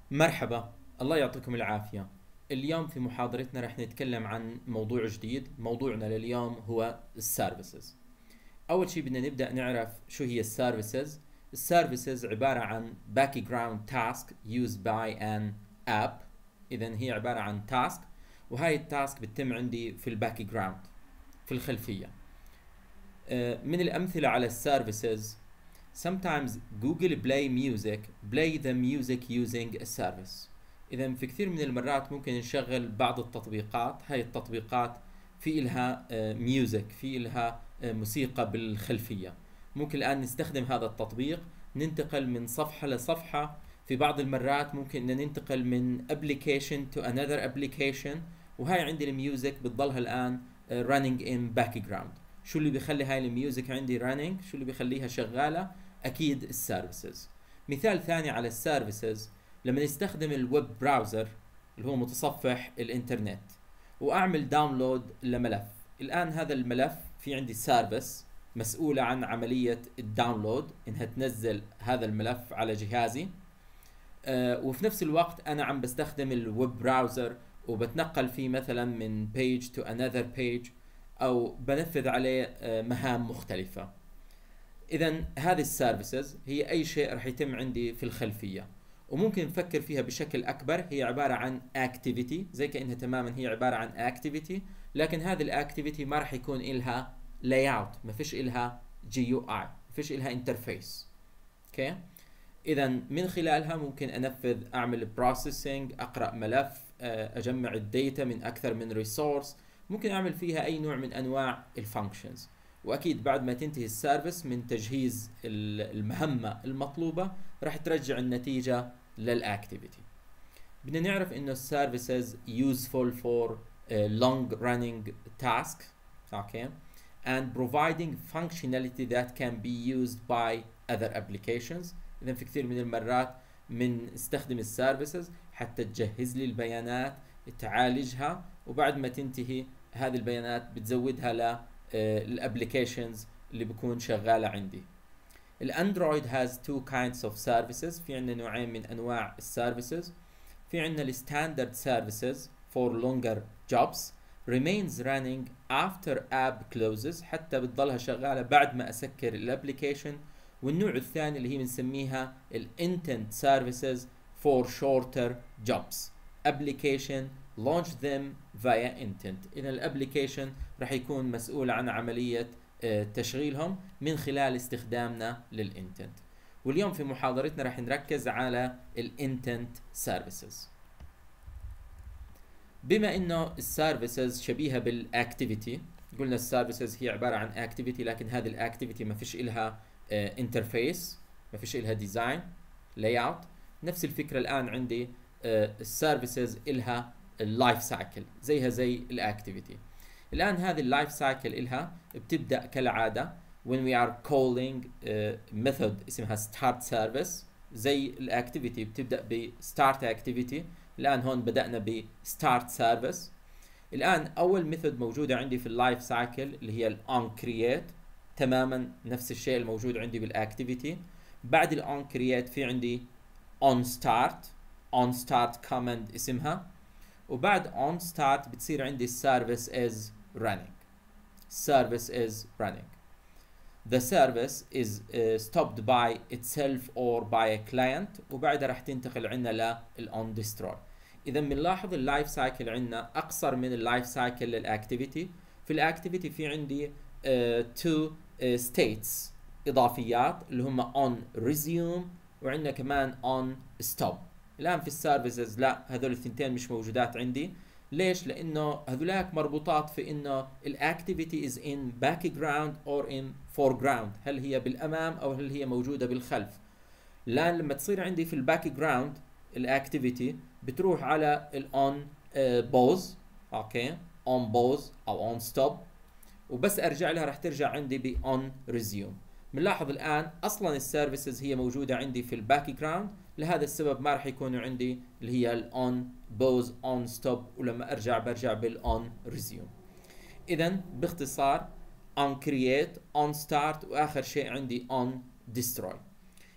مرحبا، الله يعطيكم العافية. اليوم في محاضرتنا رح نتكلم عن موضوع جديد. موضوعنا لليوم هو السيرفيسز. أول شيء بدنا نبدأ نعرف شو هي السيرفيسز. السيرفيسز عبارة عن background task used by an app. إذن هي عبارة عن تاسك، وهاي التاسك بتتم عندي في الباك جراوند، في الخلفية. من الأمثلة على السيرفيسز: sometimes Google play the music using a service. إذا في كثير من المرات ممكن نشغل بعض التطبيقات، هاي التطبيقات في إلها ميوزك، في إلها موسيقى بالخلفية. ممكن الآن نستخدم هذا التطبيق ننتقل من صفحة لصفحة. في بعض المرات ممكن أن ننتقل من application to another application، وهاي عندي الميوزك بتضلها الآن running in background. شو اللي بيخلي هاي الميوزك عندي running؟ شو اللي بيخليها شغالة؟ أكيد السيرفيسز. مثال ثاني على السيرفيسز: لما نستخدم الويب براوزر اللي هو متصفح الإنترنت وأعمل داونلود لملف، الآن هذا الملف في عندي سيرفيس مسؤولة عن عملية الداونلود، إنها تنزل هذا الملف على جهازي. وفي نفس الوقت أنا عم بستخدم الويب براوزر وبتنقل فيه مثلا من page to another page، أو بنفذ عليه مهام مختلفة. إذا هذه السيرفيسز هي أي شيء رح يتم عندي في الخلفية، وممكن نفكر فيها بشكل أكبر. هي عبارة عن activity، زي كأنها تماما هي عبارة عن activity، لكن هذه الactivity ما رح يكون إلها layout، ما فيش إلها GUI، ما فيش إلها interface. أوكي؟ إذا من خلالها ممكن أنفذ، أعمل processing، أقرأ ملف، أجمع الداتا من أكثر من ريسورس. ممكن أعمل فيها أي نوع من أنواع الفانكشنز. واكيد بعد ما تنتهي السيرفيس من تجهيز المهمة المطلوبة راح ترجع النتيجة للاكتيفيتي. بدنا نعرف انه السيرفيسز useful for long running task، okay, and providing functionality that can be used by other applications. اذا في كثير من المرات من استخدم السيرفيسز حتى تجهز لي البيانات، تعالجها، وبعد ما تنتهي هذه البيانات بتزودها ل الابليكيشنز اللي بكون شغالة عندي. الاندرويد has two kinds of services. في عندنا نوعين من انواع السيرفيسز. في عندنا الستاندرد services for longer jobs remains running after app closes، حتى بتضلها شغالة بعد ما اسكر الابليكيشن. والنوع الثاني اللي هي بنسميها الانتنت services for shorter jobs application launch them via intent. إذا الابليكيشن راح يكون مسؤول عن عملية تشغيلهم من خلال استخدامنا للانتنت. واليوم في محاضرتنا راح نركز على الانتنت سيرفيسز. بما انه السيرفيسز شبيهة بالاكتيفيتي، قلنا السيرفيسز هي عبارة عن اكتيفيتي، لكن هذه الاكتيفيتي ما فيش إلها انترفيس، ما فيش إلها ديزاين لاي اوت. نفس الفكرة الآن عندي السيرفيسز إلها اللايف سايكل زيها زي الاكتيفيتي. الان هذه اللايف سايكل إلها بتبدا كالعاده when we are calling method اسمها start service. زي الاكتيفيتي بتبدا ب start activity، الان هون بدانا ب start service. الان اول ميثود موجوده عندي في اللايف سايكل اللي هي ال on create، تماما نفس الشيء الموجود عندي بالاكتيفيتي. بعد ال on create في عندي on start command اسمها، وبعد on start بتصير عندي service is running. service is running. the service is stopped by itself or by a client، وبعدها راح تنتقل عندنا لل on destroy. إذا بنلاحظ اللايف سايكل عندنا أقصر من اللايف سايكل للأكتيفيتي. في الأكتيفيتي في عندي two states إضافيات اللي هم on resume، وعندنا كمان on stop. الآن في السيرفيسز لا، هذول الثنتين مش موجودات عندي. ليش؟ لأنه هذولاك مربوطات في إنه الأكتيفيتي is in background or in foreground، هل هي بالأمام أو هل هي موجودة بالخلف. الآن لما تصير عندي في الباك جراوند الأكتيفيتي بتروح على ال on pause، أوكي، on pause أو on stop، وبس أرجع لها راح ترجع عندي ب on resume. بنلاحظ الآن أصلا السيرفيسز هي موجودة عندي في الباك جراوند، لهذا السبب ما راح يكونوا عندي اللي هي ال on pause on stop، ولما أرجع برجع بال on resume. إذا باختصار on create on start، وآخر شيء عندي on destroy.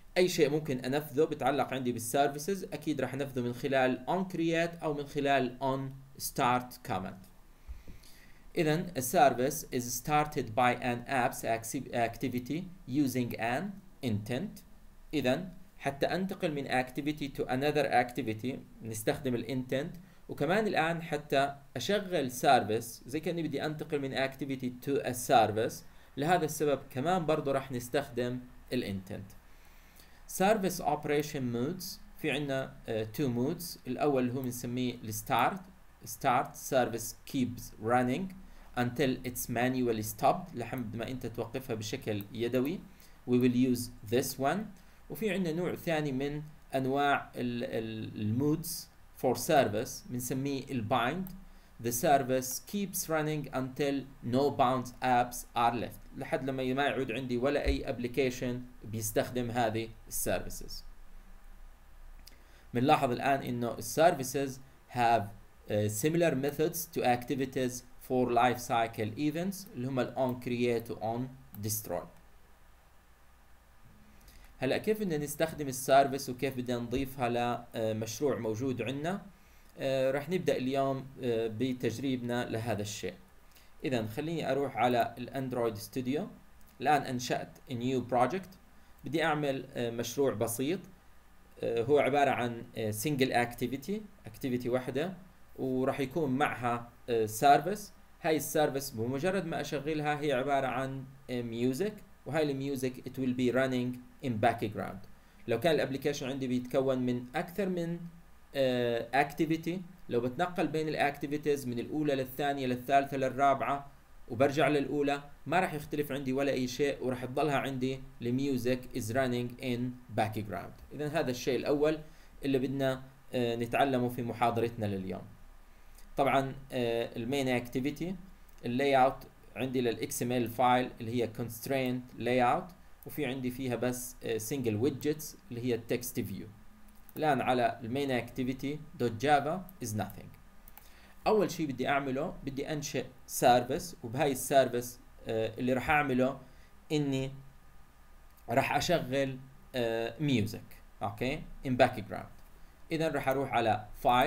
اي شيء ممكن انفذه بتعلق عندي بالسيرفيسز اكيد راح انفذه من خلال on create او من خلال on start command. إذن a service is started by an app's activity using an intent. إذن حتى أنتقل من activity to another activity نستخدم ال intent، وكمان الآن حتى أشغل service زي كأني بدي أنتقل من activity to a service، لهذا السبب كمان برضو راح نستخدم ال intent. service operation modes في عنا two modes. الأول اللي هو بنسميه الستارت. start service keeps running until it's manually stopped لحد ما انت توقفها بشكل يدوي. we will use this one. وفي عندنا نوع ثاني من انواع المودز for service بنسميه الbind. the service keeps running until no bounds apps are left لحد لما ما يعود عندي ولا اي application بيستخدم هذه السيرفيسز. بنلاحظ الان انه السيرفيسز have similar methods to activities for life cycle events اللي هم ال on create و on destroy. هلا كيف بدنا نستخدم السيرفيس وكيف بدنا نضيفها لمشروع موجود عندنا؟ رح نبدأ اليوم بتجريبنا لهذا الشيء. إذا خليني أروح على الأندرويد ستوديو. الآن أنشأت new project. بدي أعمل مشروع بسيط هو عبارة عن single activity واحدة، وراح يكون معها سيرفيس. هاي السيرفيس بمجرد ما اشغلها هي عبارة عن ميوزك، وهاي الميوزك it will be running in background. لو كان الابليكيشن عندي بيتكون من اكثر من اكتيفيتي، لو بتنقل بين الاكتيفيتيز من الاولى للثانية للثالثة للرابعة وبرجع للاولى ما راح يختلف عندي ولا اي شيء، وراح تضلها عندي الميوزك is running in background. اذا هذا الشيء الاول اللي بدنا نتعلمه في محاضرتنا لليوم. طبعا المين اكتيفيتي اللاي اوت عندي للاكس ام ال فايل اللي هي constraint layout، وفي عندي فيها بس single widgets اللي هي text view. الان على المين اكتيفيتي دوت جافا is nothing. اول شيء بدي اعمله بدي انشئ سيرفيس، وبهاي السيرفيس اللي راح اعمله اني راح اشغل ميوزك اوكي in background. اذا راح اروح على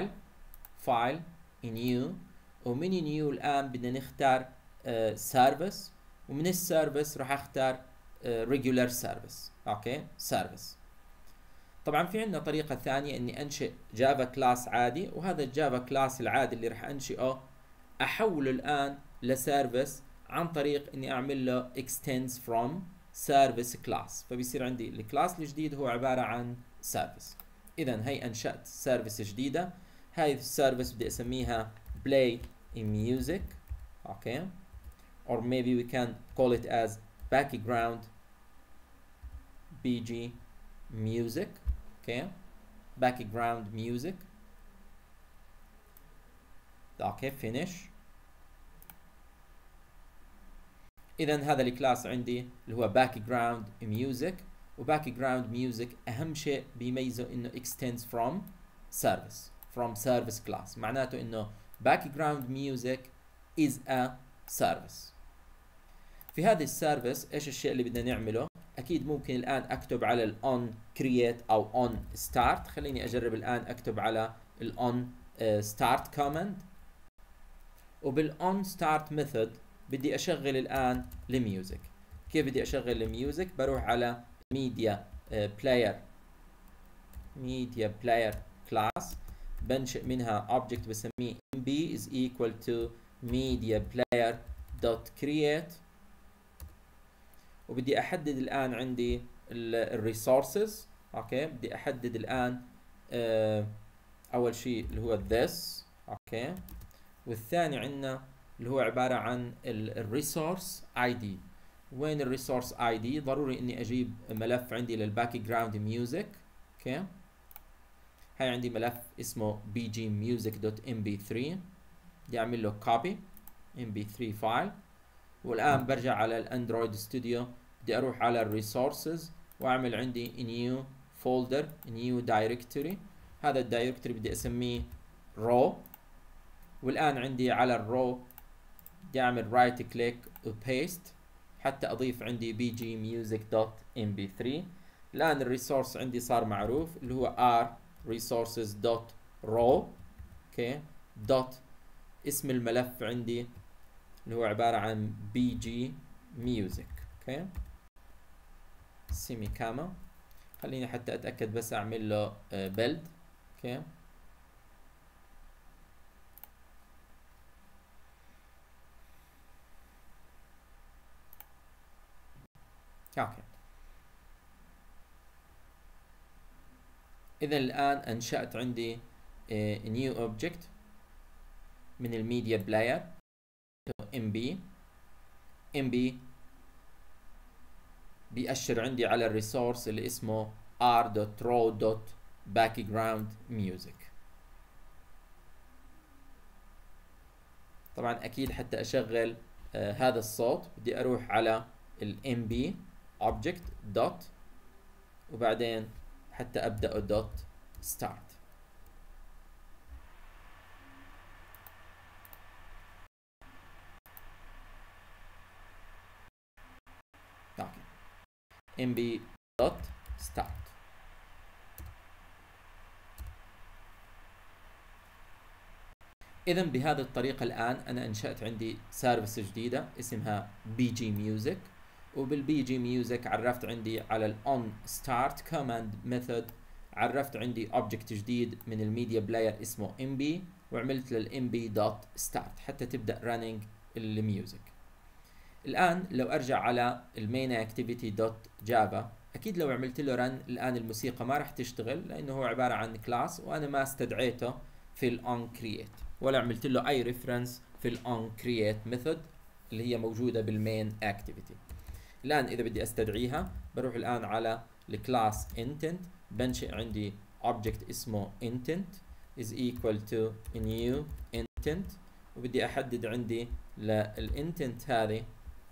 فايل new، ومن new الان بدنا نختار سيرفيس، ومن السيرفيس راح اختار regular service اوكي service. طبعا في عندنا طريقة ثانية اني انشئ جافا كلاس عادي، وهذا الجافا كلاس العادي اللي راح انشئه احوله الان لسيرفيس عن طريق اني اعمل له extends from service class، فبيصير عندي الكلاس الجديد هو عبارة عن service. اذا هي انشأت سيرفيس جديدة. هاي السيرفيس بدي اسميها play music اوكي، or maybe we can call it as background bg music اوكي background music اوكي finish. اذا هذا الكلاس عندي اللي هو background music، وbackground music اهم شيء بيميزه انه extends from service class، معناته انه background music is a service. في هذه السيرفيس ايش الشيء اللي بدنا نعمله؟ اكيد ممكن الان اكتب على ال on create او on start. خليني اجرب الان اكتب على ال on start command، وبال on start method بدي اشغل الان الميوزك. كيف بدي اشغل الميوزك؟ بروح على media player class، بنشئ منها object بسميه mb is equal to media player dot create، وبدي احدد الان عندي الريسورسز اوكي. بدي احدد الان اول شيء اللي هو this اوكي، والثاني عندنا اللي هو عبارة عن الريسورس اي دي. وين الريسورس اي دي؟ ضروري اني اجيب ملف عندي للباك جراوند ميوزك اوكي. هاي عندي ملف اسمه bgmusic.mp3، بدي اعمل له كوبي mp3 فايل. والان برجع على الاندرويد ستوديو، بدي اروح على الريسورسز واعمل عندي new folder new directory. هذا الدايركتوري بدي اسميه raw، والان عندي على الرو بدي اعمل رايت كليك وبيست حتى اضيف عندي bgmusic.mp3. الآن الريسورس عندي صار معروف اللي هو r resources dot raw. اوكي دوت اسم الملف عندي اللي هو عبارة عن bg music. اوكي سيمي كاما. خليني حتى اتأكد بس اعمل له build. اوكي اوكي اذا الان انشأت عندي new object من الميديا بلاير mb بيأشر عندي على الريسورس اللي اسمه r.raw.background_music. طبعا اكيد حتى اشغل هذا الصوت بدي اروح على ال mb object dot وبعدين حتى ابدأ dot start. اوكي mb dot start. اذا بهذه الطريقة الان انا انشأت عندي سيرفيس جديدة اسمها bg music، وبالبي جي ميوزك عرفت عندي على الاون ستارت كوماند ميثود، عرفت عندي اوبجكت جديد من الميديا بلاير اسمه mb وعملت للmb دوت ستارت حتى تبدا رانينج الميوزك. الان لو ارجع على المين اكتيفيتي دوت جافا، اكيد لو عملت له رن الان الموسيقى ما راح تشتغل لانه هو عباره عن كلاس وانا ما استدعيته في الاون كرييت ولا عملت له اي ريفرنس في الاون كرييت ميثود اللي هي موجوده بالمين اكتيفيتي. الان اذا بدي استدعيها بروح الان على الكلاس intent، بنشئ عندي object اسمه intent is equal to new intent، وبدي احدد عندي للintent هذه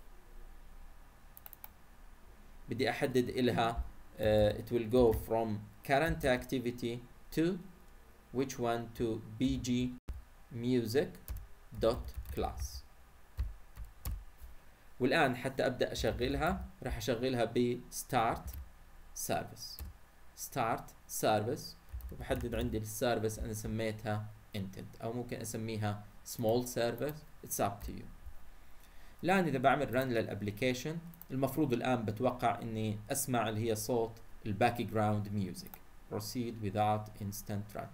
بدي احدد الها it will go from current activity to which one to bg music dot class. والآن حتى أبدأ أشغلها راح أشغلها ب start service وبحدد عندي السيرفيس أنا سميتها intent أو ممكن أسميها small service it's up to you. الآن إذا بعمل run للأبليكيشن المفروض الآن بتوقع إني أسمع اللي هي صوت الباك جراوند music. proceed without instant run.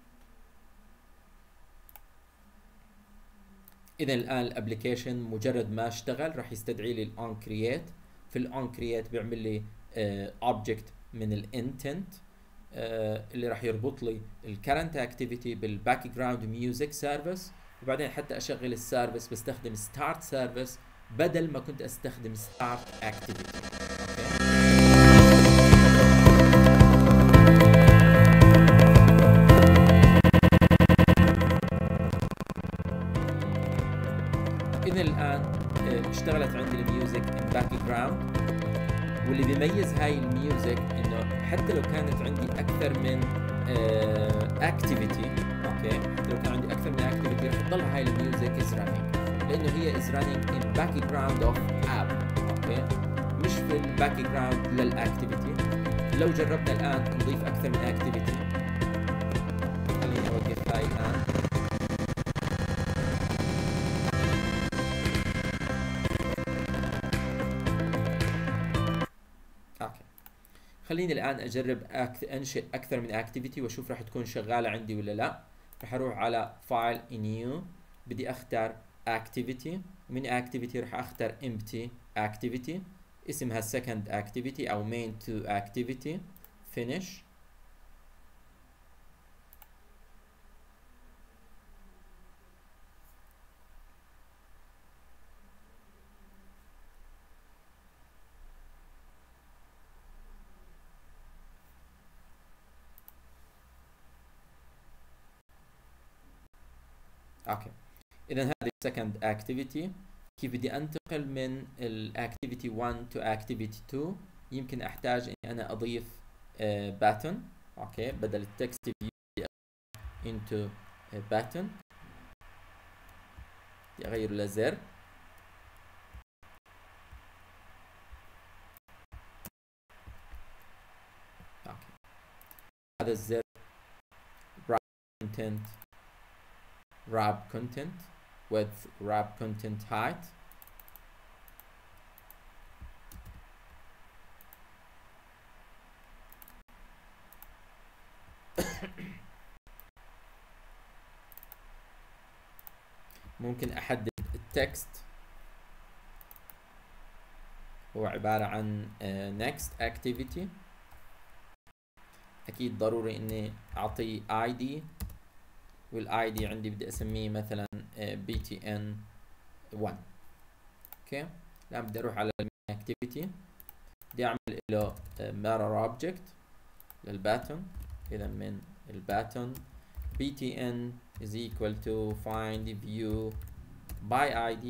اذا الان الابلكيشن مجرد ما اشتغل راح يستدعي لي الاون كرييت، في الاون كرييت بيعمل لي اوبجكت من الانتنت اللي راح يربط لي الكرنت اكتيفيتي بالباك جراوند ميوزك سيرفيس، وبعدين حتى اشغل السيرفيس بستخدم ستارت سيرفيس بدل ما كنت استخدم ستارت اكتيفيتي. إذا الآن اشتغلت عندي الميوزك in background، واللي بيميز هاي الميوزك إنه حتى لو كانت عندي أكثر من activity، أوكي، حتى لو كان عندي أكثر من activity رح تضل هاي الميوزك is running، لأنه هي is running in background of app، أوكي، مش في الباكجراوند للأكتيفيتي. لو جربنا الآن نضيف أكثر من activity، خليني أوقف هاي الآن. خليني الآن أجرب أنشئ أكثر من أكتيفيتي وأشوف راح تكون شغالة عندي ولا لا. راح أروح على فايل نيو، بدي أختار أكتيفيتي، ومن أكتيفيتي راح أختار empty أكتيفيتي اسمها second أكتيفيتي أو main to أكتيفيتي. finish. اوكي اذا هذه second activity. كيف بدي انتقل من الاكتيفيتي 1 to activity 2؟ يمكن احتاج اني انا اضيف button. اوكي بدل التكست view into button بدي اغير لزر. هذا الزر wrap content wrap content with wrap content height. ممكن احدد التكست، هو عبارة عن next activity. اكيد ضروري اني اعطيه ID، والاي دي عندي بدي اسميه مثلا BTN1. اوكي، الان بدي اروح على activity، بدي اعمل له mirror object للباتون. اذا من الباتون btn is equal to find view by id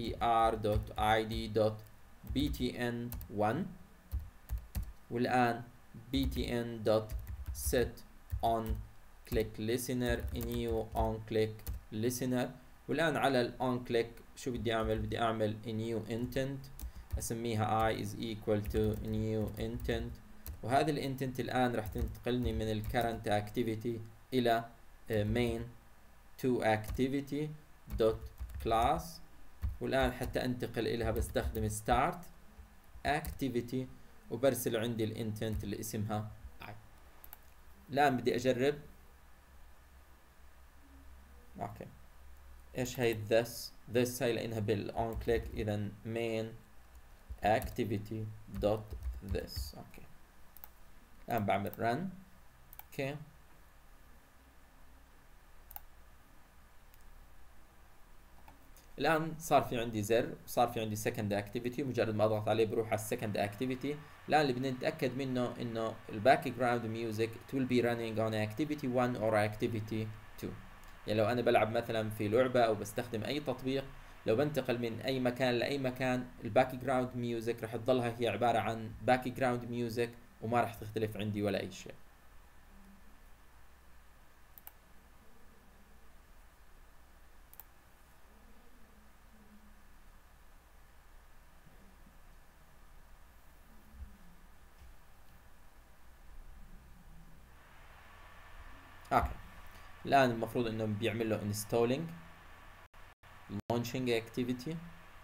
r.id.btn1، والآن btn.set on click listener new on click listener. والآن على ال on click شو بدي أعمل؟ بدي أعمل new intent أسميها I is equal to new intent، وهذا ال intent الآن راح تنتقلني من ال current activity إلى main to activity dot class. والآن حتى أنتقل إلها بستخدم start activity وبرسل عندي ال intent اللي اسمها I. الآن بدي أجرب. اوكي، ايش هي this هي لانها بال on click، اذا main activity dot this. اوكي، الان بعمل run. اوكي، الان صار في عندي زر، صار في عندي second activity، مجرد ما اضغط عليه بروح على second activity. الان اللي بدنا نتاكد منه انه ال background music it will be running on activity 1 or activity 2. يعني لو انا بلعب مثلا في لعبة او بستخدم اي تطبيق، لو بنتقل من اي مكان لاي مكان، الباك جراوند ميوزك رح تضلها هي عبارة عن باك جراوند ميوزك وما رح تختلف عندي ولا اي شيء. اوكي، الان المفروض انه بيعمل له installing launching activity.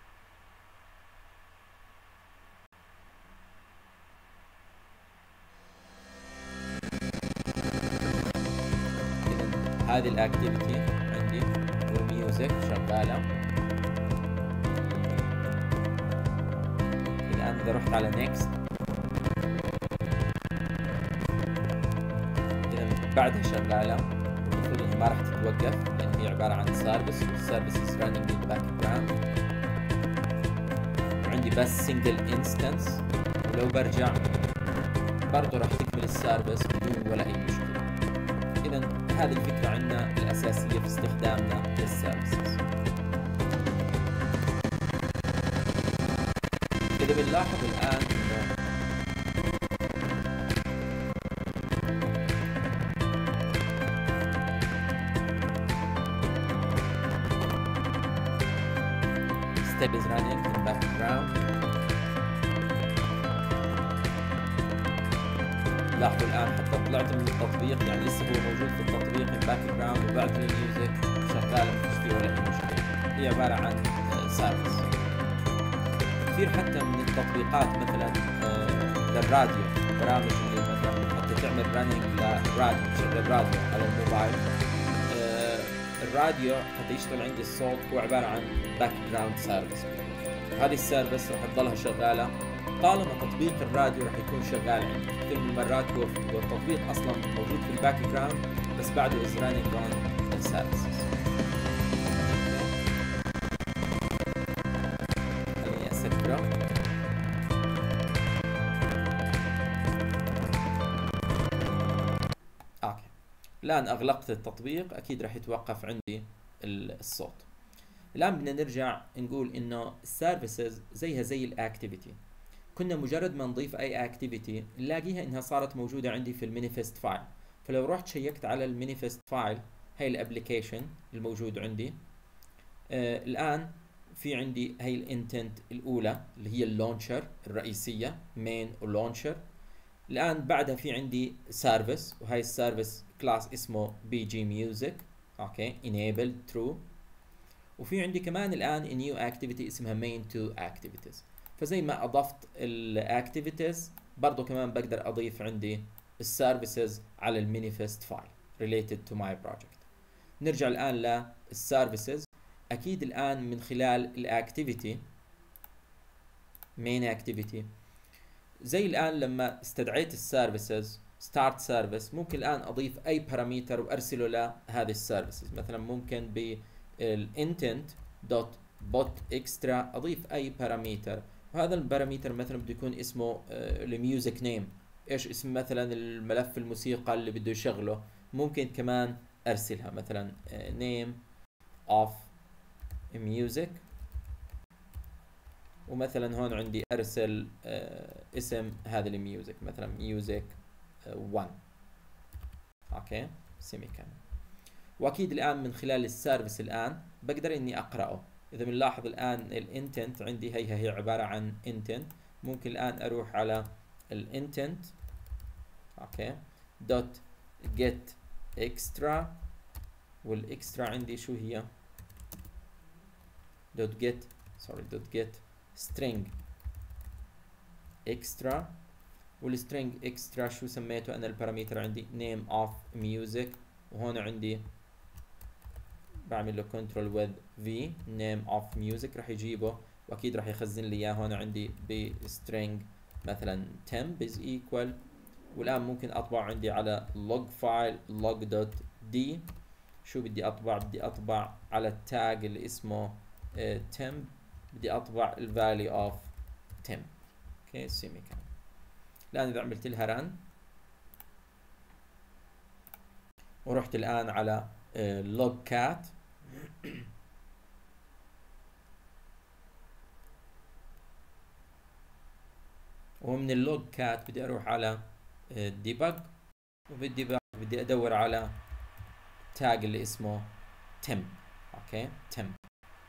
هذه الاكتيفيتي عندي والميوزك شغاله. الان اذا رحت على next، اذا بعدها شغاله، المفروض انها ما راح تتوقف لان هي عباره عن سيرفيس، والسيرفيس is running in the background، وعندي بس single instance، ولو برجع برضه راح تكمل السيرفيس بدون ولا اي مشكله. إذا هذه الفكرة عندنا الأساسية في استخدامنا للسيرفيسز. إذا بنلاحظ الآن إنه step is running in the background. لاحظوا الآن حتى طلعت من التطبيق، يعني لسه هو موجود في التطبيق in background، وبعد الميوزك شغالة ما فيش فيه ولا أي مشكلة. هي عبارة عن سيرفيس. كثير حتى من التطبيقات مثلا للراديو، البرامج اللي مثلا حتى تعمل رانينج للراديو، تشغل راديو على الموبايل. الراديو حتى يشتغل عندي الصوت هو عبارة عن باك جراوند سيرفيس. هذه السيرفيس راح تضلها شغالة طالما تطبيق الراديو راح يكون شغال عندي. كثير من المرات هو التطبيق اصلا موجود في الباك جراوند بس بعده is running on السيرفيسز. خليني اسكره. اوكي، الان اغلقت التطبيق، اكيد راح يتوقف عندي الصوت. الان بدنا نرجع نقول انه السيرفيسز زيها زي الاكتيفيتي. كنا مجرد ما نضيف اي اكتيفيتي نلاقيها انها صارت موجوده عندي في المانيفست فايل. فلو رحت شيكت على المانيفست فايل، هي الابلكيشن الموجود عندي. الان في عندي هي الانتنت الاولى اللي هي اللونشر الرئيسيه، مين ولونشر. الان بعدها في عندي سيرفيس، وهي السيرفيس كلاس اسمه بي جي ميوزك. اوكي enabled true. وفي عندي كمان الان new activity اسمها main to activities. فزي ما اضفت الاكتيفيتيز برضو كمان بقدر اضيف عندي السيرفيسز على المانيفست فايل related to my project. نرجع الان للسيرفيسز. اكيد الان من خلال الاكتيفيتي main activity، زي الان لما استدعيت السيرفيسز start service، ممكن الان اضيف اي باراميتر وارسله لهذه السيرفيسز. مثلا ممكن بالintent دوت bot extra اضيف اي باراميتر، وهذا الباراميتر مثلا بده يكون اسمه الميوزك نيم، ايش اسم مثلا الملف الموسيقى اللي بده يشغله. ممكن كمان ارسلها مثلا name of music، ومثلا هون عندي ارسل اسم هذا الميوزك مثلا ميوزك 1. اوكي سيمي كان. واكيد الان من خلال السيرفيس الان بقدر اني اقراه. اذا بنلاحظ الان الانتنت عندي هي عباره عن انتنت. ممكن الان اروح على الانتنت اوكي دوت جيت اكسترا، والاكسترا عندي شو هي؟ دوت جيت string extra. والstring extra شو سميته انا؟ الباراميتر عندي name of music، وهون عندي بعمل له control with v name of music راح يجيبه، واكيد راح يخزن لي اياه هون عندي بstring مثلا temp is equal. والان ممكن اطبع عندي على log file log.d. شو بدي اطبع؟ بدي اطبع على التاج اللي اسمه temp، بدي اطبع الفالي اوف temp. اوكي سيمي كان. الان اذا عملت لها ران ورحت الان على log cat، ومن اللوج كات بدي اروح على debug، وبالديباج بدي ادور على تاج اللي اسمه temp. اوكي temp.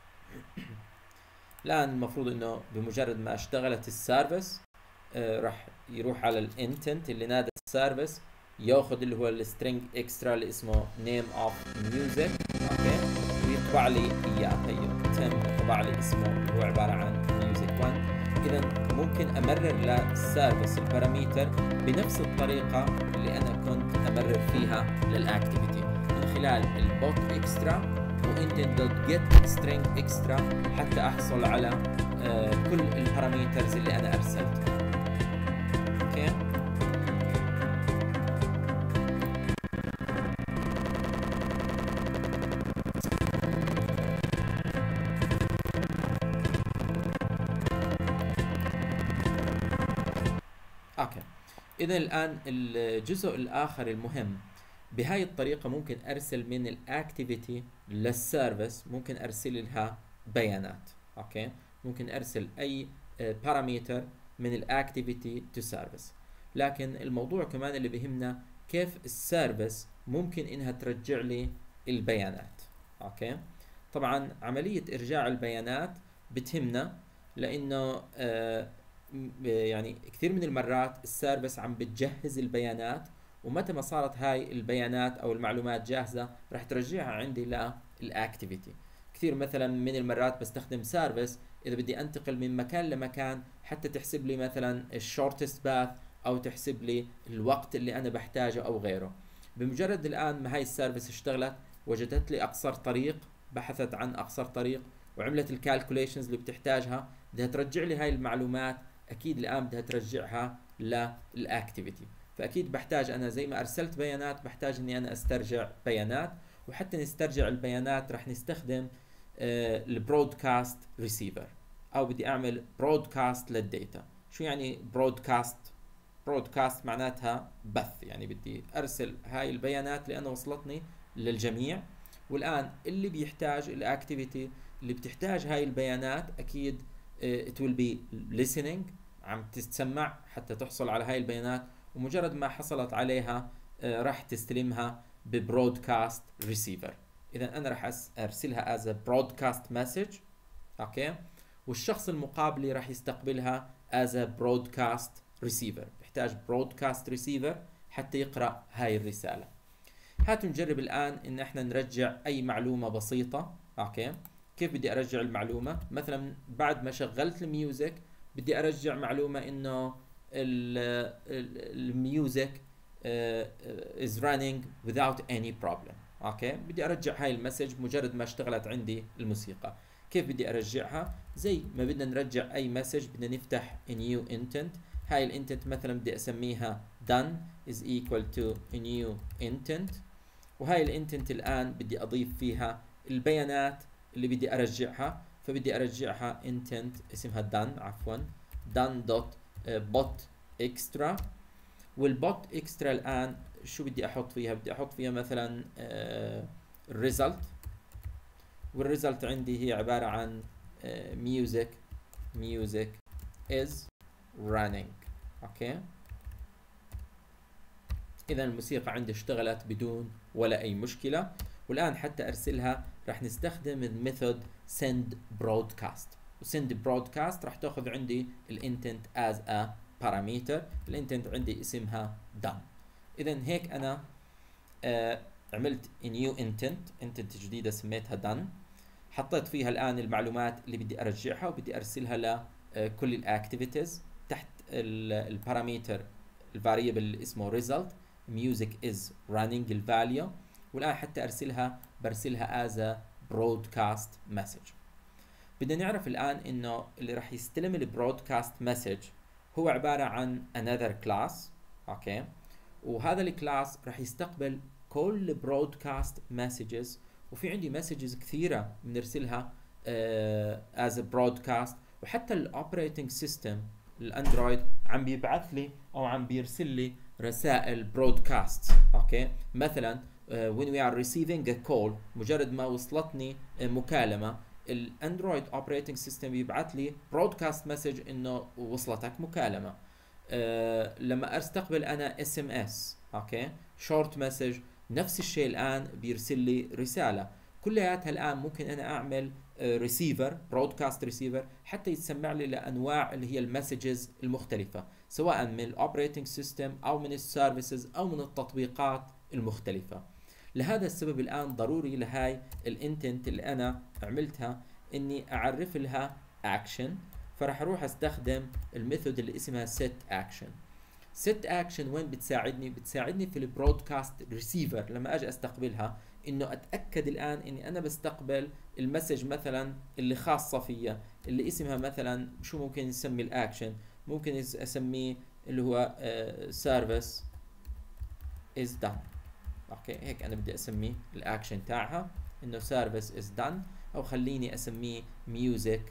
الان المفروض انه بمجرد ما اشتغلت السيرفيس راح يروح على الانتنت اللي نادى السيرفيس، ياخذ اللي هو السترينج اكسترا اللي اسمه name of music. اوكي ويطبع لي اياه. هي temp طبع لي اسمه اللي هو عباره عن music 1. اذا ممكن امرر للسيرفيس الباراميتر بنفس الطريقه اللي انا كنت امرر فيها للاكتيفيتي من خلال البوت اكسترا وانتنت.get string extra حتى احصل على كل الباراميترز اللي انا ارسلتها. اوكي اوكي. اذا الان الجزء الاخر المهم بهاي الطريقة ممكن ارسل من الاكتيفيتي للسيرفيس، ممكن ارسل لها بيانات. اوكي ممكن ارسل اي باراميتر من الاكتيفيتي تو سيرفيس. لكن الموضوع كمان اللي بيهمنا كيف السيرفيس ممكن انها ترجع لي البيانات. اوكي طبعا عملية ارجاع البيانات بتهمنا لانه يعني كثير من المرات السيرفيس عم بتجهز البيانات، ومتى ما صارت هاي البيانات او المعلومات جاهزه راح ترجعها عندي للاكتيفيتي. كثير مثلا من المرات بستخدم سيرفيس اذا بدي انتقل من مكان لمكان حتى تحسب لي مثلا الشورتست باث او تحسب لي الوقت اللي انا بحتاجه او غيره. بمجرد الان ما هاي السيرفيس اشتغلت وجدت لي اقصر طريق، بحثت عن اقصر طريق وعملت الكالكوليشنز اللي بتحتاجها، بدها ترجع لي هاي المعلومات. اكيد الان بدها ترجعها للاكتيفيتي. فاكيد بحتاج انا زي ما ارسلت بيانات بحتاج اني انا استرجع بيانات، وحتى نسترجع البيانات راح نستخدم البرودكاست ريسيفر، او بدي اعمل برودكاست للديتا. شو يعني برودكاست؟ برودكاست معناتها بث، يعني بدي ارسل هاي البيانات لانه وصلتني للجميع. والان اللي بيحتاج الاكتيفيتي اللي بتحتاج هاي البيانات اكيد it will be listening، عم تتسمع حتى تحصل على هاي البيانات، ومجرد ما حصلت عليها راح تستلمها ببرودكاست ريسيفر. اذا انا راح ارسلها as a broadcast message. اوكي والشخص المقابلي راح يستقبلها as a broadcast receiver. تحتاج برودكاست ريسيفر حتى يقرأ هاي الرسالة. هاتوا نجرب الآن إن إحنا نرجع أي معلومة بسيطة. أوكي، كيف بدي أرجع المعلومة؟ مثلا بعد ما شغلت الميوزك بدي أرجع معلومة إنه الميوزك is running without any problem. أوكي، بدي أرجع هاي المسج مجرد ما اشتغلت عندي الموسيقى. كيف بدي أرجعها؟ زي ما بدنا نرجع أي مسج بدنا نفتح new intent. هاي الانتنت مثلا بدي أسميها done is equal to new intent، وهاي الانتنت الآن بدي أضيف فيها البيانات اللي بدي أرجعها، فبدي أرجعها intent اسمها done، عفوا done dot bot extra. والبوت extra الآن شو بدي أحط فيها؟ بدي أحط فيها مثلا result، والريزلت عندي هي عبارة عن music is running. أوكي، إذا الموسيقى عندي اشتغلت بدون ولا أي مشكلة. والآن حتى أرسلها راح نستخدم الميثود send broadcast، وsend broadcast راح تأخذ عندي الانتنت as a parameter. الانتنت عندي اسمها done. إذا هيك أنا عملت new intent جديدة سميتها done، حطيت فيها الآن المعلومات اللي بدي أرجعها وبدي أرسلها لكل الأكتيفيتيز تحت الباراميتر الفاريبل اللي اسمه result music is running الفاليو. والآن حتى أرسلها برسلها as a broadcast message. بدنا نعرف الآن إنه اللي راح يستلم البرودكاست مسج هو عبارة عن another class. أوكي، وهذا الكلاس راح يستقبل كل برودكاست مسجز، وفي عندي مسجز كثيرة بنرسلها as a broadcast. وحتى الاوبريتنج سيستم الاندرويد عم بيبعث لي او عم بيرسل لي رسائل برودكاست. اوكي، مثلا when we are receiving a call، مجرد ما وصلتني مكالمة الاندرويد اوبريتنج سيستم بيبعث لي برودكاست مسج انه وصلتك مكالمة. لما استقبل انا اس ام اس، اوكي، شورت مسج، نفس الشيء الان بيرسل لي رسالة. كلياتها الان ممكن انا اعمل ريسيفر، برودكاست ريسيفر، حتى يتسمع لي لانواع اللي هي المسجز المختلفة، سواء من الاوبريتنج سيستم او من السيرفيسز او من التطبيقات المختلفة. لهذا السبب الان ضروري لهاي الانتنت اللي انا عملتها اني اعرف لها اكشن، فراح اروح استخدم الميثود اللي اسمها set action. set action وين بتساعدني؟ بتساعدني في البرودكاست ريسيفر لما اجي استقبلها انه اتاكد الان اني انا بستقبل المسج مثلا اللي خاصه فيا، اللي اسمها مثلا شو ممكن نسمي الاكشن؟ ممكن اسميه اللي هو service is done. اوكي، هيك انا بدي اسميه الاكشن تاعها انه service is done، او خليني اسميه music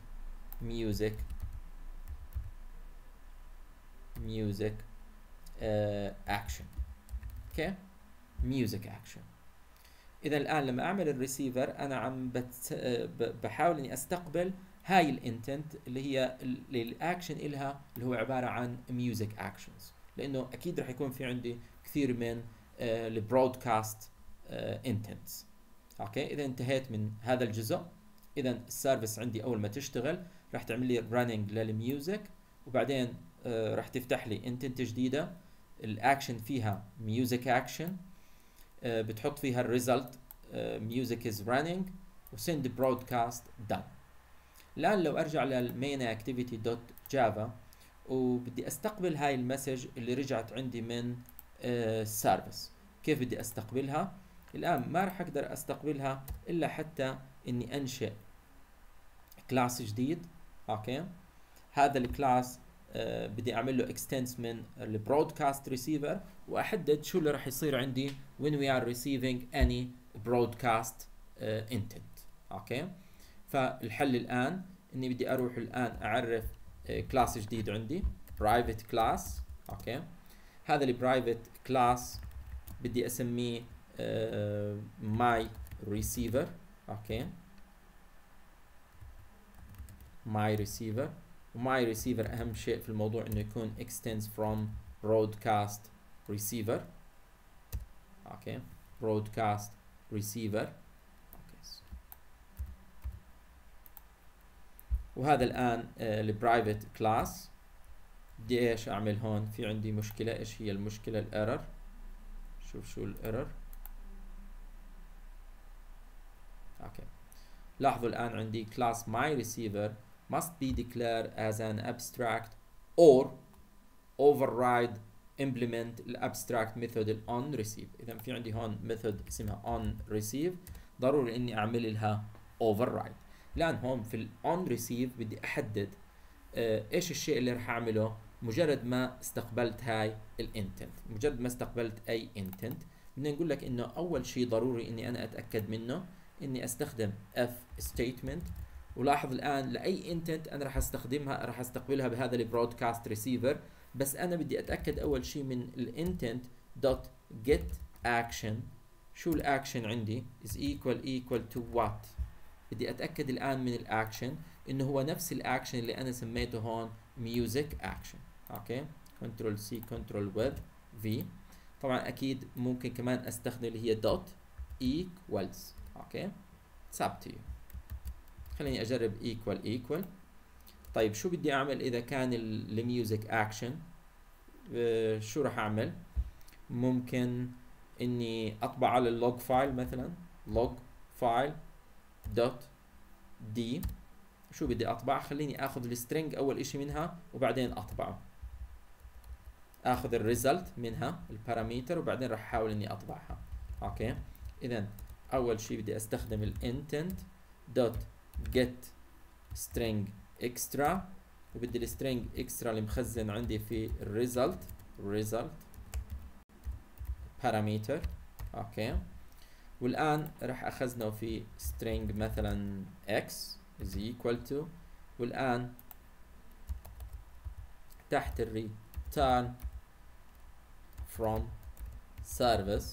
action. اوكي، music action. اذا الان لما اعمل الريسيفر انا عم بحاول اني استقبل هاي الانتنت اللي هي الاكشن الها اللي هو عباره عن music actions، لانه اكيد رح يكون في عندي كثير من البرودكاست انتنتس. اوكي، اذا انتهيت من هذا الجزء، اذا السيرفيس عندي اول ما تشتغل راح تعمل لي رانينج للميوزك، وبعدين راح تفتح لي انتنت جديده الاكشن فيها ميوزك اكشن، بتحط فيها الريزلت ميوزك از رانينج، وسند برودكاست دان. الان لو ارجع للمين اكتيفيتي دوت جافا وبدي استقبل هاي المسج اللي رجعت عندي من السيرفيس، كيف بدي استقبلها؟ الان ما راح اقدر استقبلها الا حتى اني انشئ كلاس جديد. اوكي، هذا الكلاس بدي اعمل له اكستنس من البرودكاست ريسيفر، واحدد شو اللي راح يصير عندي when we are receiving any broadcast intent. اوكي، فالحل الان اني بدي اروح الان اعرف كلاس جديد عندي private class. اوكي، هذا البرايفت كلاس بدي اسميه my receiver. اوكي، my receiver، وماي ريسيفر اهم شيء في الموضوع انه يكون extends from broadcast receiver. اوكي، broadcast receiver. وهذا الان البرايفت كلاس بدي ايش اعمل هون؟ في عندي مشكلة. ايش هي المشكلة؟ الايرور. شوف شو الايرور. اوكي، لاحظوا الآن عندي class my receiver must be declared as an abstract or override implement الابستراكت method on receive. إذا في عندي هون method اسمها on receive، ضروري إني أعمل لها override. الآن هون في ال on receive بدي أحدد إيش الشيء اللي راح أعمله مجرد ما استقبلت هاي الانتنت. مجرد ما استقبلت أي انتنت بدنا نقول لك إنه أول شيء ضروري إني أنا أتأكد منه اني استخدم if statement. ولاحظ الان لاي انتنت انا راح استخدمها، راح استقبلها بهذا البرودكاست ريسيفر، بس انا بدي اتاكد اول شيء من الانتنت دوت get action. شو الاكشن عندي؟ is equal to what. بدي اتاكد الان من الاكشن انه هو نفس الاكشن اللي انا سميته هون music action. اوكي، كنترول سي كنترول ويب في. طبعا اكيد ممكن كمان استخدم اللي هي دوت equals. اوكي، it's up to you. خليني اجرب equal. طيب شو بدي اعمل اذا كان الميوزك اكشن؟ شو راح اعمل؟ ممكن اني اطبع على اللوج فايل مثلا، log file دوت دي. شو بدي اطبع؟ خليني اخذ السترينج اول اشي منها وبعدين اطبعه. اخذ الريزلت منها الباراميتر وبعدين راح احاول اني اطبعها. اوكي، اذا اول شيء بدي استخدم الانتنت دوت get string extra، وبدي السترينج extra اللي مخزن عندي في result parameter. اوكي، والان راح اخزنه في string مثلا x is equal to، والان تحت return from service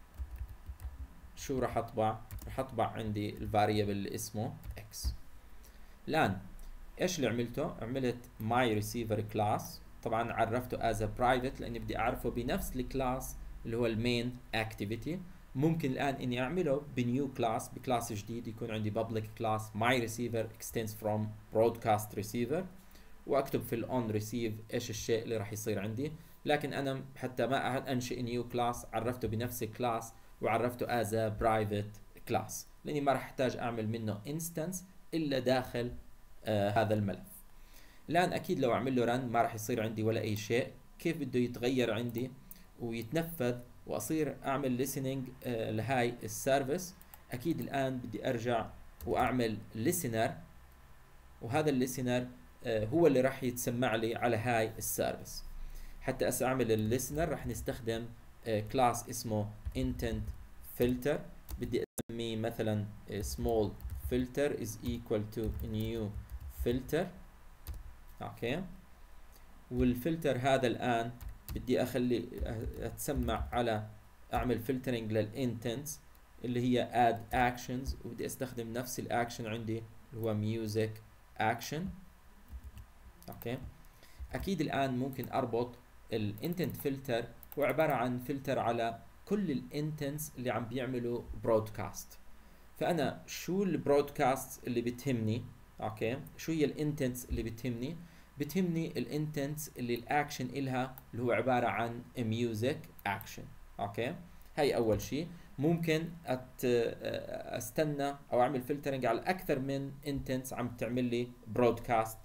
شو راح اطبع؟ راح اطبع عندي الفاريبل اللي اسمه x. الان ايش اللي عملته؟ عملت my receiver class، طبعا عرفته as a private لاني بدي اعرفه بنفس الكلاس اللي هو المين activity. ممكن الان اني اعمله بنيو كلاس، بكلاس جديد يكون عندي public class my receiver extends from broadcast receiver، واكتب في ال on receive ايش الشيء اللي راح يصير عندي. لكن انا حتى ما انشئ نيو كلاس عرفته بنفس الكلاس وعرفته as a private class، لاني ما راح احتاج اعمل منه instance الا داخل هذا الملف. الان اكيد لو اعمل له run ما راح يصير عندي ولا اي شيء. كيف بده يتغير عندي ويتنفذ واصير اعمل listening لهاي السيرفيس؟ اكيد الان بدي ارجع واعمل listener، وهذا الليسنر هو اللي راح يتسمع لي على هاي السيرفيس. حتى استعمل الليسنر راح نستخدم كلاس اسمه intent filter. بدي اسميه مثلا small filter is equal to new filter. اوكي، والفلتر هذا الان بدي اخلي اتسمع على اعمل filtering للintents اللي هي add actions، وبدي استخدم نفس الاكشن عندي اللي هو music action. اوكي، اكيد الان ممكن اربط الانتنت فلتر، هو عباره عن فلتر على كل الانتنتس اللي عم بيعملوا برودكاست. فانا شو البرودكاست اللي بتهمني؟ اوكي، شو هي الانتنتس اللي بتهمني؟ بتهمني الانتنتس اللي الاكشن إلها اللي هو عباره عن ميوزك اكشن. اوكي، هاي اول شيء. ممكن استنى او اعمل فلترنج على اكثر من انتنتس عم تعمل لي برودكاست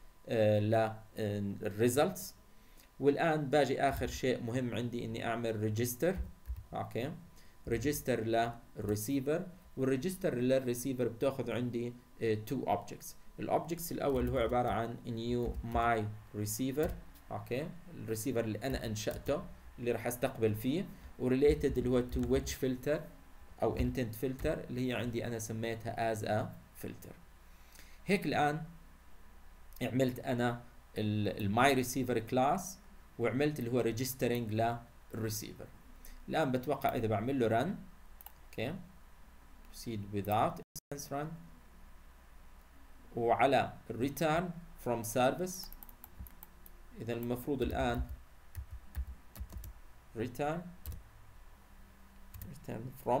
للريزلتس. والان باجي اخر شيء مهم عندي اني اعمل ريجستر. اوكي، ريجستر للريسيفر، والريجستر للريسيفر بتاخذ عندي تو اوبجكتس. الاوبجكتس الاول هو عباره عن نيو ماي ريسيفر. اوكي، الريسيفر اللي انا انشاته اللي راح استقبل فيه، وريليتد اللي هو تو ويتش فلتر او انتنت فلتر اللي هي عندي انا سميتها از ا فلتر. هيك الان عملت انا الماي ريسيفر كلاس، وعملت اللي هو ريجسترنج للريسيفر. الان بتوقع اذا بعمل له run، اوكي proceed without instance run، وعلى return from service، اذا المفروض الان return from،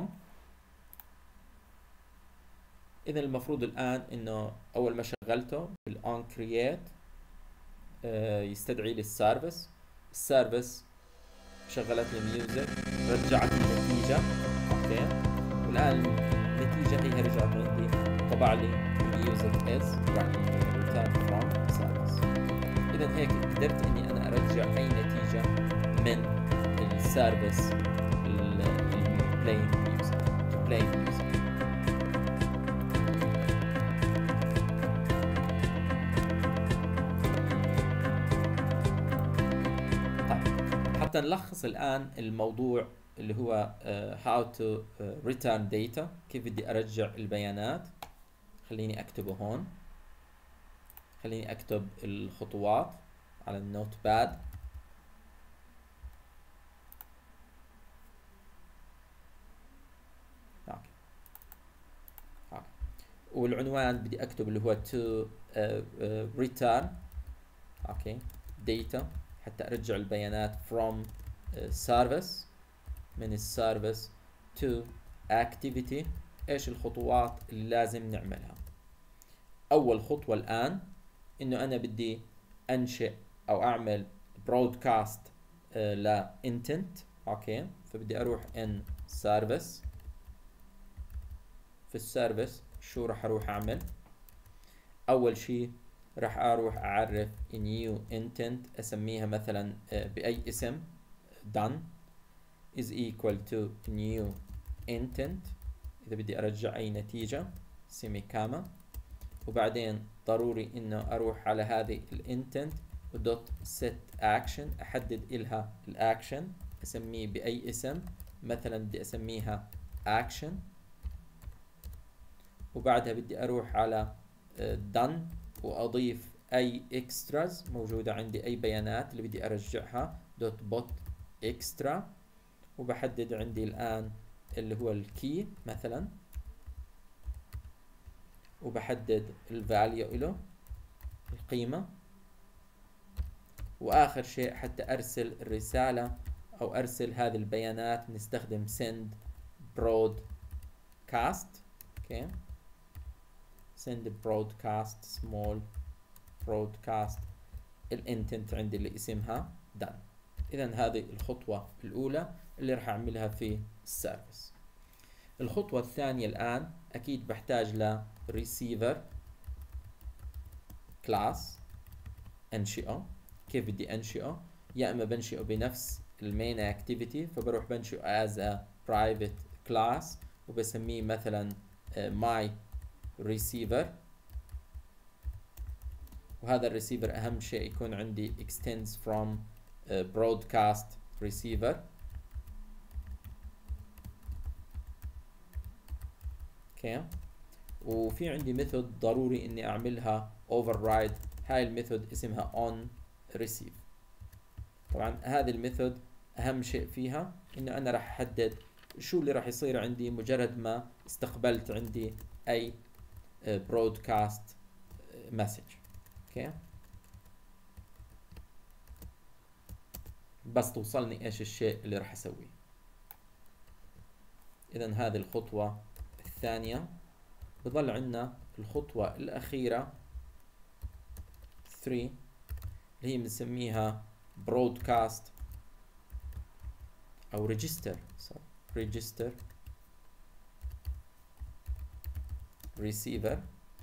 اذا المفروض الان انه اول ما شغلته بالon create يستدعي لي السيرفيس. السيرفيس شغلت لي ميوزك، رجعت لي النتيجة. اوكي، والآن النتيجة هي رجعت عندي، طبع لي music is return from service. إذا هيك قدرت إني أنا أرجع أي نتيجة من السيرفيس playing music to playing music. حتى نلخص الآن الموضوع اللي هو how to return data، كيف بدي أرجع البيانات. خليني أكتبه هون، خليني أكتب الخطوات على النوت باد. والعنوان بدي أكتب اللي هو to return data، حتى أرجع البيانات from service، من السيرفيس to activity. إيش الخطوات اللي لازم نعملها؟ أول خطوة الآن إنه أنا بدي أنشئ أو أعمل broadcast ل intent. فبدي أروح in service. في السيرفيس شو راح أروح أعمل؟ أول شيء راح أروح أعرف new intent، أسميها مثلا بأي اسم، done is equal to new intent إذا بدي أرجع أي نتيجة، سيمي كاما. وبعدين ضروري إنه أروح على هذه الانتنت ودوت set action، أحدد إلها الأكشن، أسميه بأي اسم، مثلا بدي أسميها action. وبعدها بدي أروح على done وأضيف أي extras موجودة عندي، أي بيانات اللي بدي أرجعها، دوت bot extra. وبحدد عندي الآن اللي هو الكي مثلا، وبحدد الفاليو له، القيمة. وآخر شيء حتى أرسل الرسالة أو أرسل هذه البيانات بنستخدم send broadcast. send broadcast small broadcast الانتنت عندي اللي اسمها done. إذا هذه الخطوة الأولى اللي راح أعملها في السيرفيس. الخطوة الثانية الآن أكيد بحتاج ل receiver class أنشئه. كيف بدي أنشئه؟ يا إما بنشئه بنفس المين activity، فبروح بنشئه as a private class وبسميه مثلا my receiver. وهذا الريسيفر أهم شيء يكون عندي extends from broadcast receiver. وفي عندي ميثود ضروري اني اعملها override، هاي الميثود اسمها on receive. طبعا هذه الميثود اهم شيء فيها انه انا راح احدد شو اللي راح يصير عندي مجرد ما استقبلت عندي اي broadcast message. بس توصلني ايش الشيء اللي راح اسويه. اذا هذه الخطوة الثانية. بظل عندنا الخطوة الأخيرة 3 اللي هي بنسميها broadcast أو register receiver.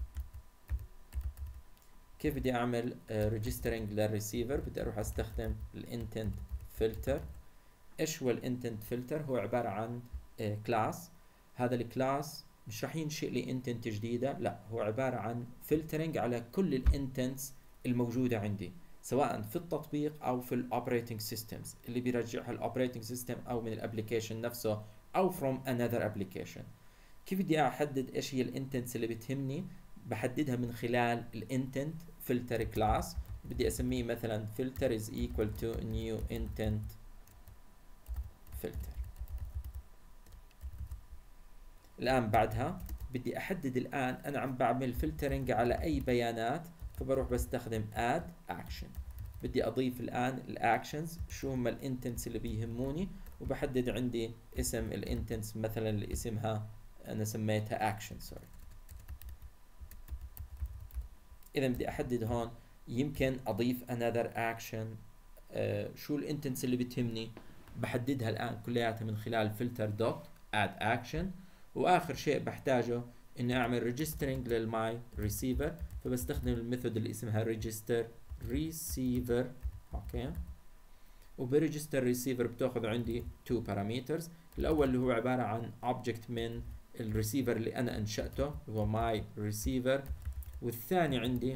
كيف بدي أعمل registering للريسيفر؟ بدي أروح أستخدم الانتنت فلتر. إيش هو الانتنت فلتر؟ هو عبارة عن كلاس. هذا الكلاس مش راح ينشئ لي انتنت جديدة، لا، هو عبارة عن فلترنج على كل الانتنتس الموجودة عندي، سواء في التطبيق او في الاوبريتنج سيستمز اللي بيرجعها الاوبريتنج سيستم او من الابلكيشن نفسه او from another application. كيف بدي احدد ايش هي الانتنتس اللي بتهمني؟ بحددها من خلال الانتنت فلتر كلاس. بدي اسميه مثلا filter is equal to new intent filter. الآن بعدها بدي أحدد الآن أنا عم بعمل فلترنج على أي بيانات، فبروح بستخدم add action. بدي أضيف الآن الأكشنز، شو هم الانتنتس اللي بيهموني، وبحدد عندي اسم الانتنتس مثلا اللي اسمها أنا سميتها action. إذا بدي أحدد هون يمكن اضيف another action. شو الانتنس اللي بتهمني بحددها الان كلياتها من خلال فلتر دوت add action. واخر شيء بحتاجه اني اعمل registering للماي ريسيفر، فبستخدم الميثود اللي اسمها register receiver. اوكي، وبريجستر ريسيفر بتاخذ عندي تو بارامترز. الاول اللي هو عباره عن object من الريسيفر اللي انا انشاته اللي هو ماي ريسيفر، والثاني عندي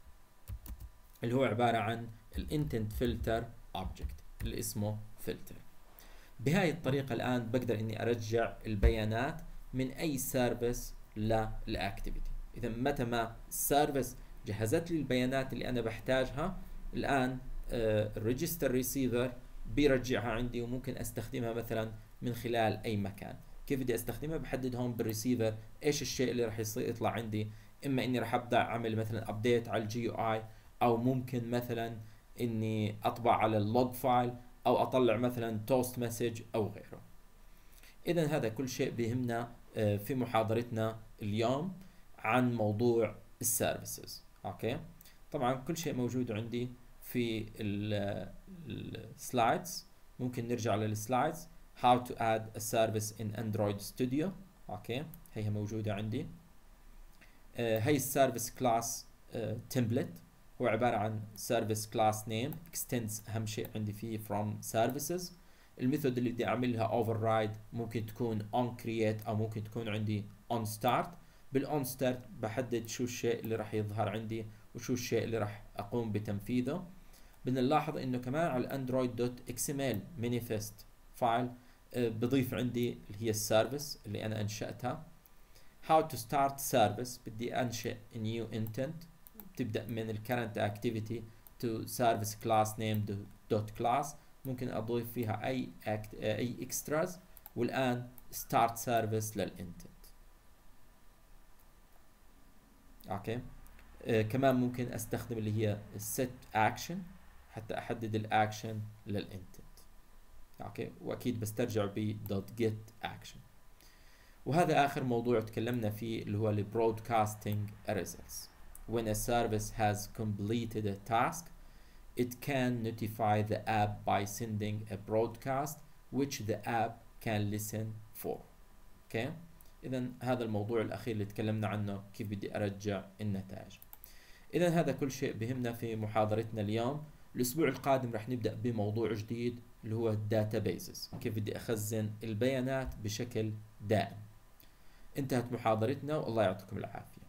اللي هو عباره عن الانتنت فلتر object اللي اسمه فلتر. بهاي الطريقه الان بقدر اني ارجع البيانات من اي سيرفيس للاكتيفيتي. اذا متى ما السيرفيس جهزت لي البيانات اللي انا بحتاجها، الان الريجستر ريسيفر بيرجعها عندي، وممكن استخدمها مثلا من خلال اي مكان. كيف بدي استخدمها؟ بحدد هون بالريسيفر ايش الشيء اللي راح يصير يطلع عندي. اما اني راح ابدا اعمل مثلا ابديت على الجي يو اي، او ممكن مثلا اني اطبع على اللوج فايل، او اطلع مثلا توست مسج او غيره. اذا هذا كل شيء بيهمنا في محاضرتنا اليوم عن موضوع السيرفيسز. اوكي، طبعا كل شيء موجود عندي في السلايدز. ممكن نرجع للسلايدز. how to add a service in Android Studio. اوكي، هي موجودة عندي. هي السيرفيس كلاس template، هو عبارة عن service class name extends أهم شيء عندي فيه from services. الميثود اللي بدي أعملها override ممكن تكون on create أو ممكن تكون عندي on start. بالon start بحدد شو الشيء اللي راح يظهر عندي وشو الشيء اللي راح أقوم بتنفيذه. بدنا نلاحظ إنه كمان على android.xml manifest فايل بضيف عندي اللي هي السيرفيس اللي أنا أنشأتها. how to start service بدي أنشئ new intent، تبدأ من ال current activity to service class name dot class. ممكن أضيف فيها أي extras. والآن start service للintent. أوكي، كمان ممكن أستخدم اللي هي set action حتى أحدد الأكشن للintent. أوكي، وأكيد بسترجع ب .get action. وهذا آخر موضوع تكلمنا فيه اللي هو ال broadcasting results. When a service has completed a task, it can notify the app by sending a broadcast which the app can listen for. Okay? إذا هذا الموضوع الأخير اللي تكلمنا عنه، كيف بدي أرجع النتائج. إذا هذا كل شيء بهمنا في محاضرتنا اليوم. الأسبوع القادم رح نبدأ بموضوع جديد اللي هو الداتابيزز، كيف بدي أخزن البيانات بشكل دائم. انتهت محاضرتنا والله يعطيكم العافية.